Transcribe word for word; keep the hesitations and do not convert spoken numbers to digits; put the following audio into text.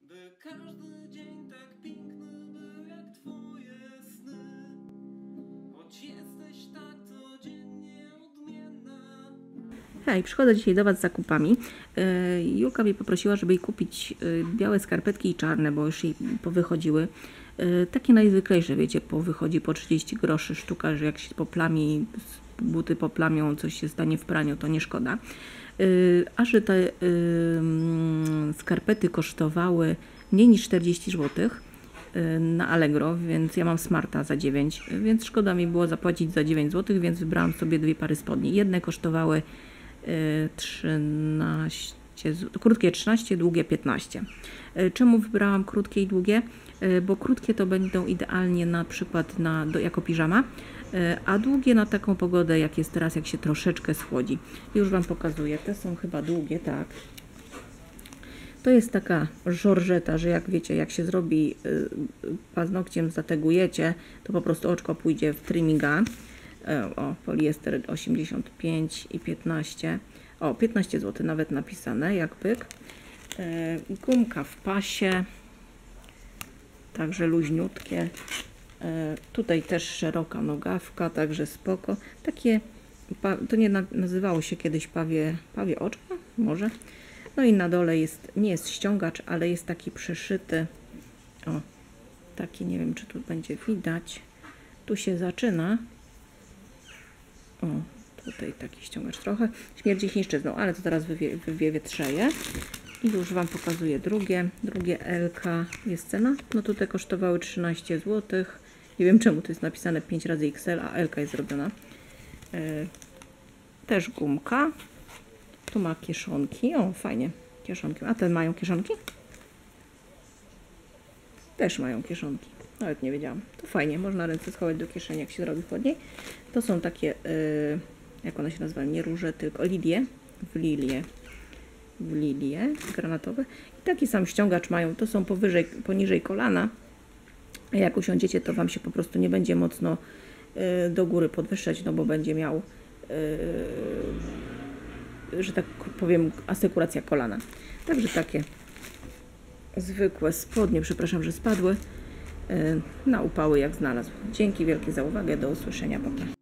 By każdy dzień tak piękny był jak twoje sny, choć jesteś tak codziennie odmienna. Hej, przychodzę dzisiaj do Was z zakupami. Julka mnie poprosiła, żeby jej kupić białe skarpetki i czarne, bo już jej powychodziły. Takie najzwyklejsze, wiecie, powychodzi po trzydzieści groszy sztuka, że jak się poplami, buty poplamią, coś się stanie w praniu, to nie szkoda. A że te skarpety kosztowały mniej niż czterdzieści złotych na Allegro, więc ja mam Smarta za dziewięć, więc szkoda mi było zapłacić za dziewięć złotych, więc wybrałam sobie dwie pary spodni. Jedne kosztowały trzynaście, krótkie trzynaście, długie piętnaście. Czemu wybrałam krótkie i długie? Bo krótkie to będą idealnie na przykład na, do, jako piżama, a długie na taką pogodę jak jest teraz, jak się troszeczkę schłodzi. Już Wam pokazuję, te są chyba długie, tak. To jest taka żorżeta, że jak wiecie, jak się zrobi paznokciem, zategujecie, to po prostu oczko pójdzie w trimminga. O, poliester osiemdziesiąt pięć i piętnaście. O, piętnaście złotych nawet napisane, jak pyk. Gumka w pasie. Także luźniutkie. Tutaj też szeroka nogawka, także spoko. Takie, to nie nazywało się kiedyś pawie, pawie oczka? Może. No i na dole jest, nie jest ściągacz, ale jest taki przeszyty. O, taki, nie wiem, czy tu będzie widać. Tu się zaczyna. O, tutaj taki ściągacz trochę. Śmierdzi chińszczyzną, ale to teraz wywie, wywietrzeje. I już Wam pokazuję drugie. Drugie L K. Jest cena? No tutaj kosztowały trzynaście złotych. Nie wiem czemu tu jest napisane pięć razy X L, a L K jest zrobiona. Yy, też gumka. Tu ma kieszonki. O, fajnie. Kieszonki. A te mają kieszonki? Też mają kieszonki. Nawet nie wiedziałam. To fajnie. Można ręce schować do kieszeni, jak się zrobi chłodniej. To są takie, yy, jak one się nazywają? Nie róże, tylko lilie. W lilię. W lilię granatowe. I taki sam ściągacz mają. To są powyżej, poniżej kolana. A jak usiądziecie, to Wam się po prostu nie będzie mocno yy, do góry podwyższać, no bo będzie miał, yy, że tak powiem, asekuracja kolana. Także takie zwykłe spodnie, przepraszam, że spadły, yy, na upały jak znalazł. Dzięki wielkie za uwagę. Do usłyszenia. Pa, pa.